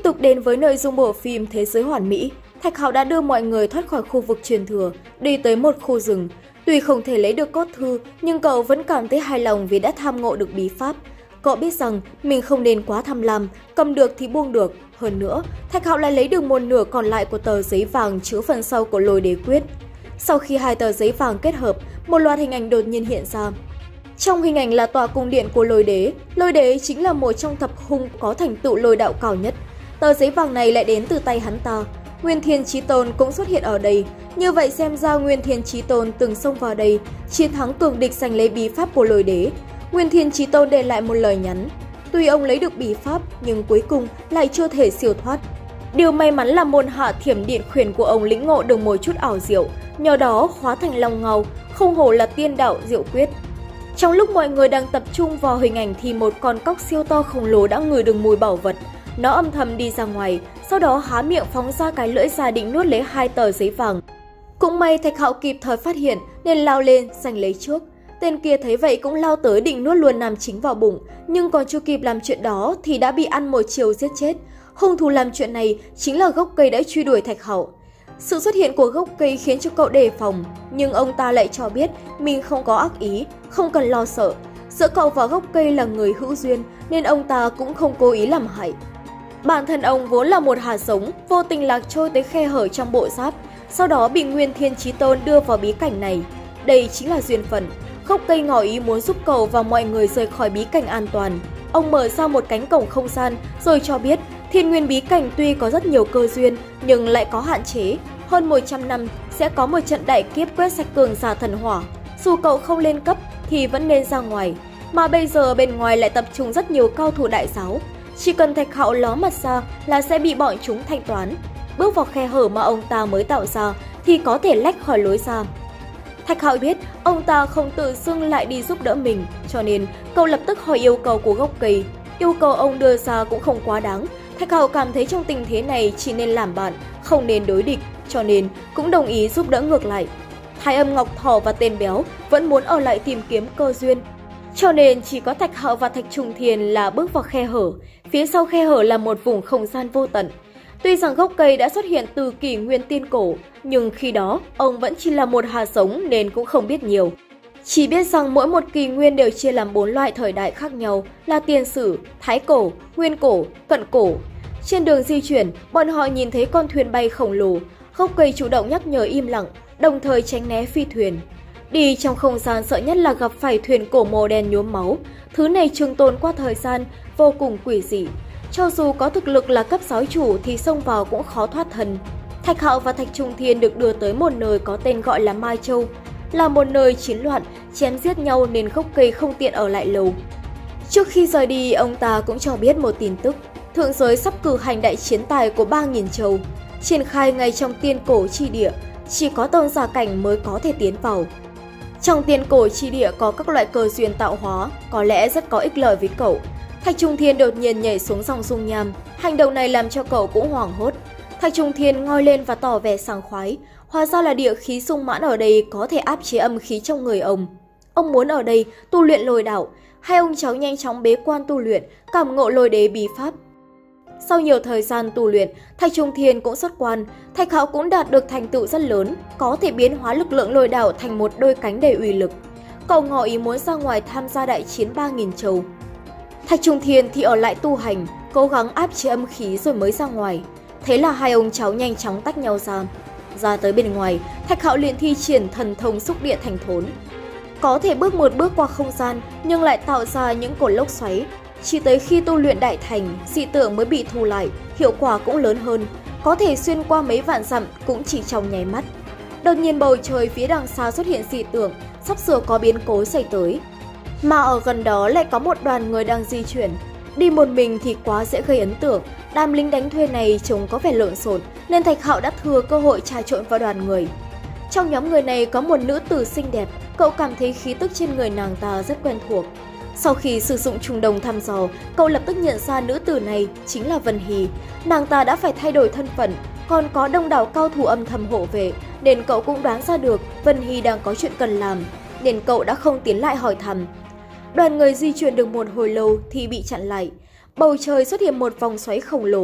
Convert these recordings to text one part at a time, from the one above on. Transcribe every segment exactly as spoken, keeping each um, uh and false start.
tục đến với nội dung bộ phim Thế giới hoàn mỹ, Thạch Hạo đã đưa mọi người thoát khỏi khu vực truyền thừa, đi tới một khu rừng. Tuy không thể lấy được cốt thư, nhưng cậu vẫn cảm thấy hài lòng vì đã tham ngộ được bí pháp. Cậu biết rằng mình không nên quá tham lam, cầm được thì buông được. Hơn nữa, Thạch Hạo lại lấy được một nửa còn lại của tờ giấy vàng chứa phần sau của lôi đế quyết. Sau khi hai tờ giấy vàng kết hợp, một loạt hình ảnh đột nhiên hiện ra. Trong hình ảnh là tòa cung điện của lôi đế. Lôi đế chính là một trong thập hung có thành tựu lôi đạo cao nhất. Tờ giấy vàng này lại đến từ tay hắn ta. Nguyên Thiên Chí Tôn cũng xuất hiện ở đây. Như vậy xem ra Nguyên Thiên Chí Tôn từng xông vào đây, chiến thắng cường địch giành lấy bí pháp của lôi đế. Nguyên Thiên Chí Tôn để lại một lời nhắn. Tuy ông lấy được bí pháp, nhưng cuối cùng lại chưa thể siêu thoát. Điều may mắn là môn hạ thiểm điện khuyển của ông lĩnh ngộ được một chút ảo diệu, nhờ đó hóa thành long ngao, không hổ là tiên đạo diệu quyết. Trong lúc mọi người đang tập trung vào hình ảnh thì một con cóc siêu to khổng lồ đã ngửi được mùi bảo vật. Nó âm thầm đi ra ngoài, sau đó há miệng phóng ra cái lưỡi ra định nuốt lấy hai tờ giấy vàng. Cũng may Thạch Hạo kịp thời phát hiện nên lao lên giành lấy trước. Tên kia thấy vậy cũng lao tới định nuốt luôn nam chính vào bụng, nhưng còn chưa kịp làm chuyện đó thì đã bị ăn một chiều giết chết. Hung thủ làm chuyện này chính là gốc cây đã truy đuổi Thạch Hạo. Sự xuất hiện của gốc cây khiến cho cậu đề phòng, nhưng ông ta lại cho biết mình không có ác ý, không cần lo sợ. Giữa cậu và gốc cây là người hữu duyên nên ông ta cũng không cố ý làm hại. Bản thân ông vốn là một hạt giống, vô tình lạc trôi tới khe hở trong bộ giáp, sau đó bị Nguyên Thiên Chí Tôn đưa vào bí cảnh này. Đây chính là duyên phận. Gốc cây ngỏ ý muốn giúp cậu và mọi người rời khỏi bí cảnh an toàn. Ông mở ra một cánh cổng không gian rồi cho biết Thiên Nguyên bí cảnh tuy có rất nhiều cơ duyên nhưng lại có hạn chế. Hơn một trăm năm sẽ có một trận đại kiếp quét sạch cường giả thần hỏa. Dù cậu không lên cấp thì vẫn nên ra ngoài. Mà bây giờ bên ngoài lại tập trung rất nhiều cao thủ đại giáo. Chỉ cần Thạch Hạo ló mặt ra là sẽ bị bọn chúng thanh toán. Bước vào khe hở mà ông ta mới tạo ra thì có thể lách khỏi lối ra. Thạch Hạo biết ông ta không tự xưng lại đi giúp đỡ mình, cho nên cậu lập tức hỏi yêu cầu của gốc cây. Yêu cầu ông đưa ra cũng không quá đáng. Thạch Hạo cảm thấy trong tình thế này chỉ nên làm bạn, không nên đối địch, cho nên cũng đồng ý giúp đỡ ngược lại. Thái Âm Ngọc Thỏ và tên béo vẫn muốn ở lại tìm kiếm cơ duyên. Cho nên chỉ có Thạch Hạo và Thạch Trùng Thiền là bước vào khe hở, phía sau khe hở là một vùng không gian vô tận. Tuy rằng gốc cây đã xuất hiện từ kỷ nguyên tiên cổ, nhưng khi đó ông vẫn chỉ là một hạt giống nên cũng không biết nhiều. Chỉ biết rằng mỗi một kỷ nguyên đều chia làm bốn loại thời đại khác nhau là tiền sử, thái cổ, nguyên cổ, cận cổ. Trên đường di chuyển, bọn họ nhìn thấy con thuyền bay khổng lồ, gốc cây chủ động nhắc nhở im lặng, đồng thời tránh né phi thuyền. Đi trong không gian sợ nhất là gặp phải thuyền cổ màu đen nhuốm máu, thứ này trường tồn qua thời gian, vô cùng quỷ dị. Cho dù có thực lực là cấp giáo chủ thì xông vào cũng khó thoát thân. Thạch Hạo và Thạch Trung Thiên được đưa tới một nơi có tên gọi là Mai Châu, là một nơi chiến loạn, chém giết nhau nên gốc cây không tiện ở lại lâu. Trước khi rời đi, ông ta cũng cho biết một tin tức, thượng giới sắp cử hành đại chiến tài của ba nghìn châu, triển khai ngay trong tiên cổ chi địa, chỉ có tôn giả cảnh mới có thể tiến vào. Trong tiên cổ chi địa có các loại cơ duyên tạo hóa, có lẽ rất có ích lợi với cậu. Thạch Trung Thiên đột nhiên nhảy xuống dòng dung nham, hành động này làm cho cậu cũng hoảng hốt. Thạch Trung Thiên ngoi lên và tỏ vẻ sảng khoái, hóa ra là địa khí sung mãn ở đây có thể áp chế âm khí trong người ông. Ông muốn ở đây tu luyện lôi đạo, hai ông cháu nhanh chóng bế quan tu luyện, cảm ngộ lôi đế bí pháp. Sau nhiều thời gian tu luyện, Thạch Trung Thiên cũng xuất quan, Thạch Hạo cũng đạt được thành tựu rất lớn, có thể biến hóa lực lượng lôi đạo thành một đôi cánh đầy uy lực. Cậu ngỏ ý muốn ra ngoài tham gia đại chiến ba nghìn châu. Thạch Trung Thiên thì ở lại tu hành, cố gắng áp chế âm khí rồi mới ra ngoài. Thế là hai ông cháu nhanh chóng tách nhau ra. Ra tới bên ngoài, Thạch Hạo liền thi triển thần thông xúc địa thành thốn. Có thể bước một bước qua không gian nhưng lại tạo ra những cột lốc xoáy. Chỉ tới khi tu luyện đại thành, dị tượng mới bị thu lại, hiệu quả cũng lớn hơn. Có thể xuyên qua mấy vạn dặm cũng chỉ trong nháy mắt. Đột nhiên bầu trời phía đằng xa xuất hiện dị tượng, sắp sửa có biến cố xảy tới. Mà ở gần đó lại có một đoàn người đang di chuyển. Đi một mình thì quá dễ gây ấn tượng, đám lính đánh thuê này trông có vẻ lộn xộn nên Thạch Hạo đã thừa cơ hội trà trộn vào đoàn người. Trong nhóm người này có một nữ tử xinh đẹp, cậu cảm thấy khí tức trên người nàng ta rất quen thuộc. Sau khi sử dụng trùng đồng thăm dò, cậu lập tức nhận ra nữ tử này chính là Vân Hy. Nàng ta đã phải thay đổi thân phận, còn có đông đảo cao thủ âm thầm hộ vệ, nên cậu cũng đoán ra được Vân Hy đang có chuyện cần làm, nên cậu đã không tiến lại hỏi thăm. Đoàn người di chuyển được một hồi lâu thì bị chặn lại. Bầu trời xuất hiện một vòng xoáy khổng lồ.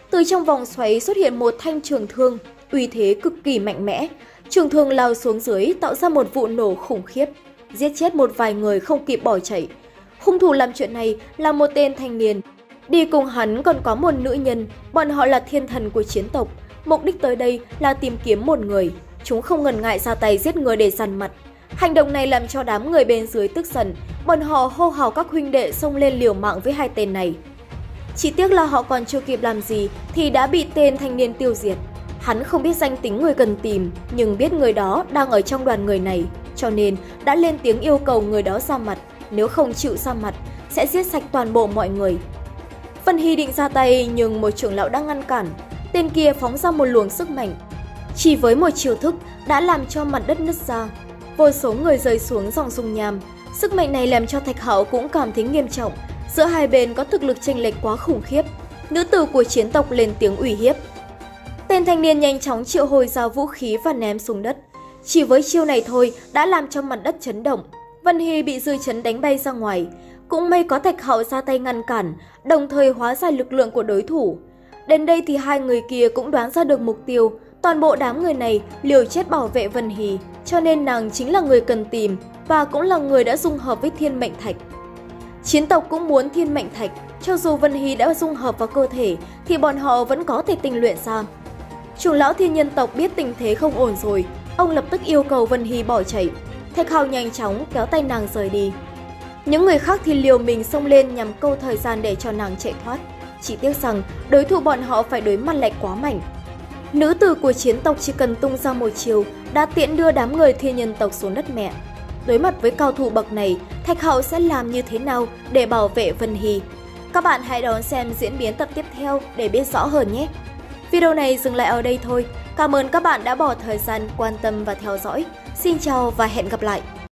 Từ trong vòng xoáy xuất hiện một thanh trường thương, uy thế cực kỳ mạnh mẽ. Trường thương lao xuống dưới tạo ra một vụ nổ khủng khiếp, giết chết một vài người không kịp bỏ chạy. Hung thủ làm chuyện này là một tên thanh niên. Đi cùng hắn còn có một nữ nhân, bọn họ là thiên thần của chiến tộc. Mục đích tới đây là tìm kiếm một người. Chúng không ngần ngại ra tay giết người để dằn mặt. Hành động này làm cho đám người bên dưới tức giận, bọn họ hô hào các huynh đệ xông lên liều mạng với hai tên này. Chỉ tiếc là họ còn chưa kịp làm gì thì đã bị tên thanh niên tiêu diệt. Hắn không biết danh tính người cần tìm, nhưng biết người đó đang ở trong đoàn người này, cho nên đã lên tiếng yêu cầu người đó ra mặt. Nếu không chịu ra mặt, sẽ giết sạch toàn bộ mọi người. Vân Hy định ra tay nhưng một trưởng lão đang ngăn cản. Tên kia phóng ra một luồng sức mạnh. Chỉ với một chiêu thức đã làm cho mặt đất nứt ra. Vô số người rơi xuống dòng dung nham. Sức mạnh này làm cho Thạch Hạo cũng cảm thấy nghiêm trọng. Giữa hai bên có thực lực chênh lệch quá khủng khiếp. Nữ tử của chiến tộc lên tiếng uy hiếp. Tên thanh niên nhanh chóng triệu hồi ra vũ khí và ném xuống đất. Chỉ với chiêu này thôi đã làm cho mặt đất chấn động. Vân Hy bị dư chấn đánh bay ra ngoài. Cũng may có Thạch Hạo ra tay ngăn cản, đồng thời hóa giải lực lượng của đối thủ. Đến đây thì hai người kia cũng đoán ra được mục tiêu. Toàn bộ đám người này liều chết bảo vệ Vân Hy, cho nên nàng chính là người cần tìm và cũng là người đã dung hợp với thiên mệnh thạch. Chiến tộc cũng muốn thiên mệnh thạch, cho dù Vân Hy đã dung hợp vào cơ thể thì bọn họ vẫn có thể tinh luyện ra. Trưởng lão thiên nhân tộc biết tình thế không ổn rồi, ông lập tức yêu cầu Vân Hy bỏ chạy. Thạch Hạo nhanh chóng kéo tay nàng rời đi. Những người khác thì liều mình xông lên nhằm câu thời gian để cho nàng chạy thoát. Chỉ tiếc rằng đối thủ bọn họ phải đối mặt lại quá mạnh. Nữ tử của chiến tộc chỉ cần tung ra một chiều đã tiễn đưa đám người thiên nhân tộc xuống đất mẹ. Đối mặt với cao thủ bậc này, Thạch Hạo sẽ làm như thế nào để bảo vệ Vân Hy? Các bạn hãy đón xem diễn biến tập tiếp theo để biết rõ hơn nhé! Video này dừng lại ở đây thôi. Cảm ơn các bạn đã bỏ thời gian quan tâm và theo dõi. Xin chào và hẹn gặp lại!